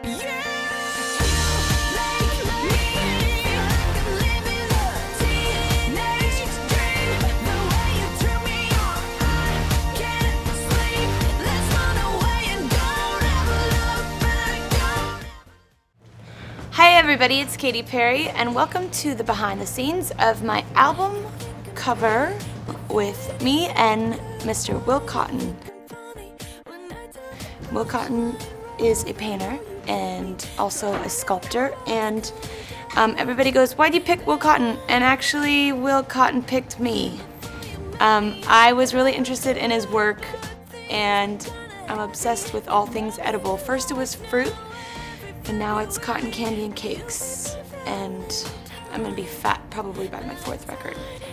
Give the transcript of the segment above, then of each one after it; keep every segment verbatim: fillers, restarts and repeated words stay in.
Hi everybody, it's Katy Perry and welcome to the behind the scenes of my album cover with me and Mister Will Cotton. Will Cotton is a painter and also a sculptor, and um, everybody goes, why'd you pick Will Cotton? And actually Will Cotton picked me. Um, I was really interested in his work and I'm obsessed with all things edible. First it was fruit, and now it's cotton candy and cakes. And I'm gonna be fat probably by my fourth record.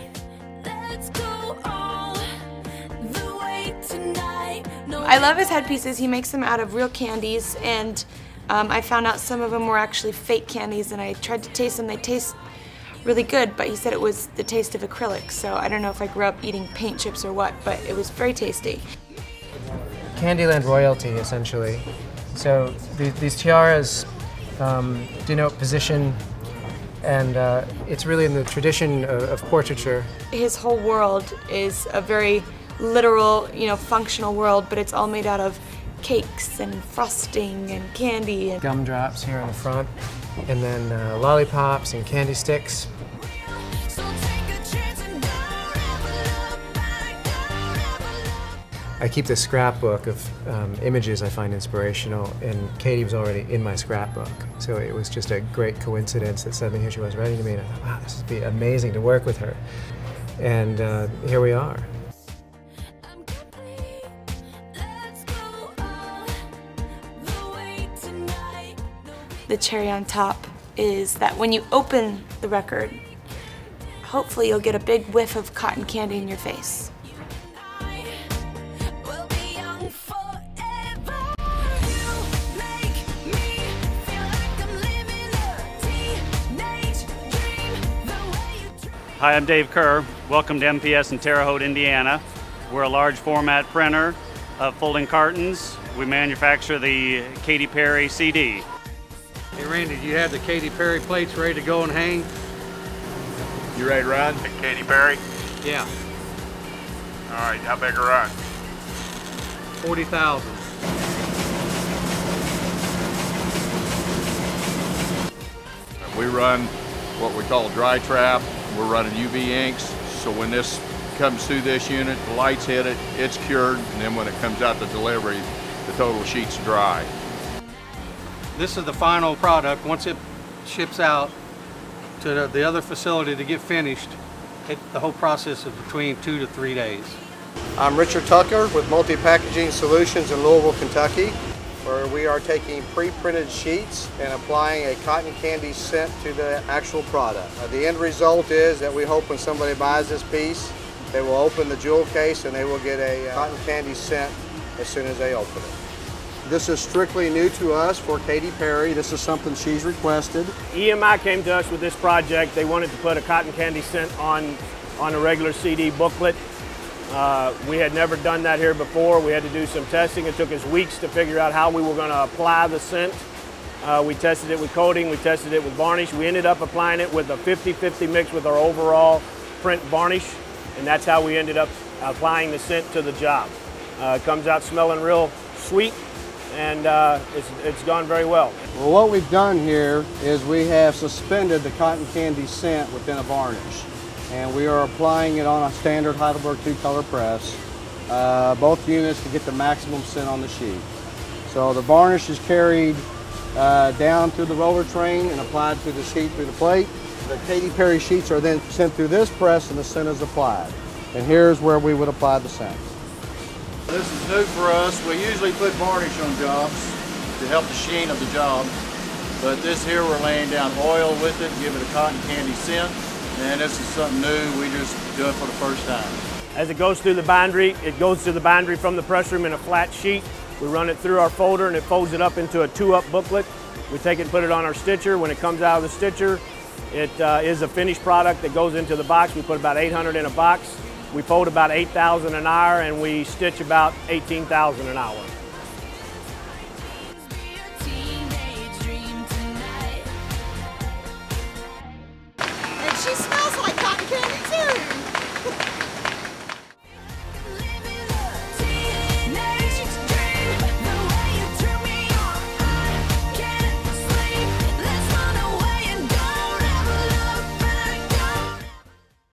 I love his headpieces. He makes them out of real candies, and um, I found out some of them were actually fake candies, and I tried to taste them. They taste really good, but he said it was the taste of acrylic, so I don't know if I grew up eating paint chips or what, but it was very tasty. Candyland royalty, essentially. So the, these tiaras um, denote position, and uh, it's really in the tradition of, of portraiture. His whole world is a very literal, you know, functional world, but it's all made out of cakes and frosting and candy. And gumdrops here in the front, and then uh, lollipops and candy sticks. I keep this scrapbook of um, images I find inspirational, and Katy was already in my scrapbook, so it was just a great coincidence that suddenly here she was writing to me, and I thought, wow, this would be amazing to work with her. And uh, here we are. The cherry on top is that when you open the record, hopefully you'll get a big whiff of cotton candy in your face. Hi, I'm Dave Kerr. Welcome to M P S in Terre Haute, Indiana. We're a large format printer of folding cartons. We manufacture the Katy Perry C D. Hey Randy, do you have the Katy Perry plates ready to go and hang? You ready to run? Katy Perry? Yeah. All right, how big a run? forty thousand. We run what we call dry trap. We're running U V inks, so when this comes through this unit, the lights hit it, it's cured, and then when it comes out to delivery, the total sheet's dry. This is the final product. Once it ships out to the, the other facility to get finished, it, the whole process is between two to three days. I'm Richard Tucker with Multi-Packaging Solutions in Louisville, Kentucky, where we are taking pre-printed sheets and applying a cotton candy scent to the actual product. Uh, the end result is that we hope when somebody buys this piece, they will open the jewel case and they will get a uh, cotton candy scent as soon as they open it. This is strictly new to us for Katy Perry. This is something she's requested. E M I came to us with this project. They wanted to put a cotton candy scent on, on a regular C D booklet. Uh, we had never done that here before. We had to do some testing. It took us weeks to figure out how we were going to apply the scent. Uh, we tested it with coating, we tested it with varnish. We ended up applying it with a fifty fifty mix with our overall print varnish, and that's how we ended up applying the scent to the job. Uh, it comes out smelling real sweet, and uh, it's, it's gone very well. Well, what we've done here is we have suspended the cotton candy scent within a varnish, and we are applying it on a standard Heidelberg two-color press, uh, both units to get the maximum scent on the sheet. So the varnish is carried uh, down through the roller train and applied to the sheet through the plate. The Katy Perry sheets are then sent through this press and the scent is applied. And here's where we would apply the scent. This is new for us. We usually put varnish on jobs to help the sheen of the job, but this here we're laying down oil with it, give it a cotton candy scent, and this is something new. We just do it for the first time. As it goes through the bindery, it goes to the bindery from the press room in a flat sheet. We run it through our folder and it folds it up into a two-up booklet. We take it and put it on our stitcher. When it comes out of the stitcher, it uh, is a finished product that goes into the box. We put about eight hundred in a box. We fold about eight thousand an hour and we stitch about eighteen thousand an hour.